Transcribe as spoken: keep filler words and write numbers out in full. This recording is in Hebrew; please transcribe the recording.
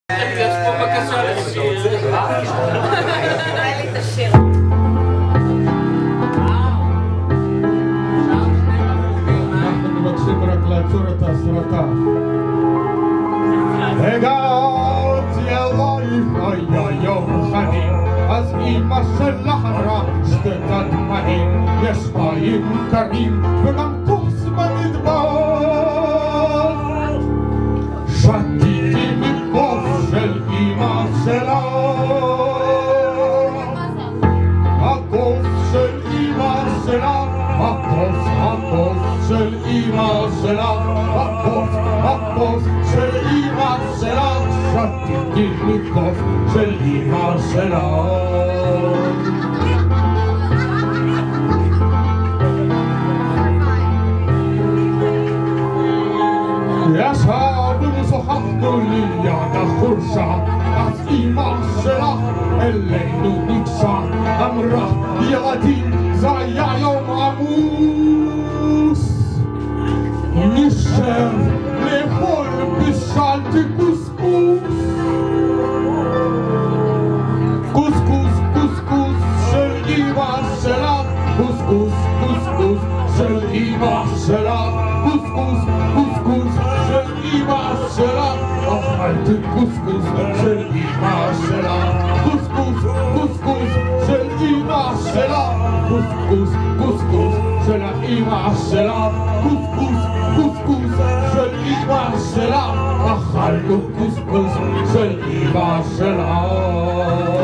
יש פה בקשה לשיר. נראה לי את השיר. אנחנו מבקשים רק לעצור את ההסרטה. הגעתי אלייך היה יום חמים, אז אמא שלך אמרה שתתה מים, יש מים קרים וגם כוס במדבר. שתיתי מכוס של אמא שלה, הכוס של אמא שלה, הכוס, הכוס של אמא שלה, הכוס, הכוס של אמא שלה, שתיתי מכוס של אמא שלה. ישבנו ושוחחנו ליד החורשה, אז אמא שלך אלינו ניגשה, אמרה ילדים זה היה יום עמוס, נשב לאכול בישלתי קוסקוס, קוסקוס קוסקוס של אמא שלך, קוסקוס קוסקוס של אמא שלך, קוסקוס קוסקוס של אמא שלך, אכלתי קוסקוס של אמא שלך, קוסקוס קוסקוס של אמא שלך, קוסקוס קוסקוס של אמא שלך, קוסקוס קוסקוס של אמא שלך, אכלנו קוסקוס של אמא שלך.